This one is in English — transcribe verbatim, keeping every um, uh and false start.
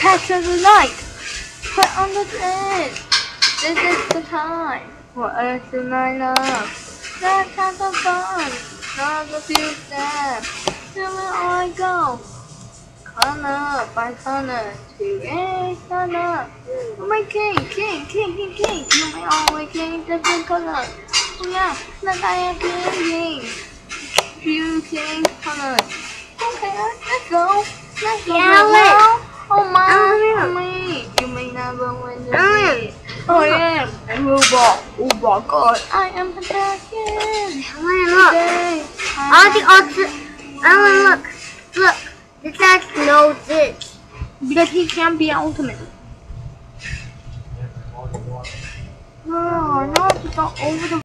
capture the night. Put on the bed. This is the time for us to line up. That kind of fun. Not a few steps. Till I go. Corner by corner to a corner. Oh my king, king, king, king, king. You may always king different color. Oh yeah, that I am king. Few king colors. Okay, let's go. Let's go. Yeah, Oh my, oh, oh me. You may never win the beat. I am a robot. Oh my god. I am attacking. I wanna look. Today, All the ultra. I wanna look. Look. This guy knows this. because he can't be ultimate. Oh, I know to go over the